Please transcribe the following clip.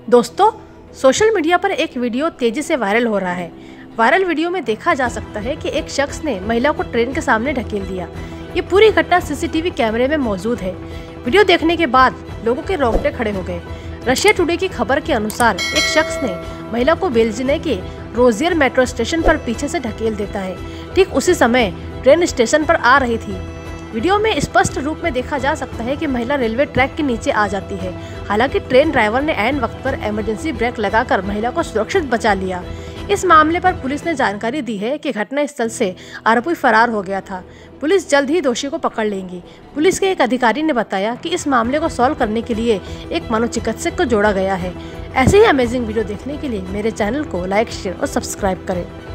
दोस्तों, social media पर एक वीडियो तेजी से वायरल हो रहा है। वायरल वीडियो में देखा जा सकता है कि एक शख्स ने महिला को ट्रेन के सामने ढकेल दिया। ये पूरी घटना सीसीटीवी कैमरे में मौजूद है। वीडियो देखने के बाद लोगों के रोंगटे खड़े हो गए। रशिया टुडे की खबर के अनुसार एक शख्स ने महिला को बेल्जियम के रोजियर मेट्रो स्टेशन पर पीछे से ढकेल देता है। ठीक उसी समय ट्रेन स्टेशन पर आ रही थी। वीडियो में स्पष्ट रूप में देखा जा सकता है कि महिला रेलवे ट्रैक के नीचे आ जाती है। हालांकि ट्रेन ड्राइवर ने ऐन वक्त पर इमरजेंसी ब्रेक लगाकर महिला को सुरक्षित बचा लिया। इस मामले पर पुलिस ने जानकारी दी है कि घटनास्थल से आरोपी फरार हो गया था। पुलिस जल्द ही दोषी को पकड़ लेंगी। पुलिस के एक अधिकारी ने बताया कि इस मामले को सॉल्व करने के लिए एक मनोचिकित्सक को जोड़ा गया है। ऐसे ही अमेजिंग वीडियो देखने के लिए मेरे चैनल को लाइक, शेयर और सब्सक्राइब करें।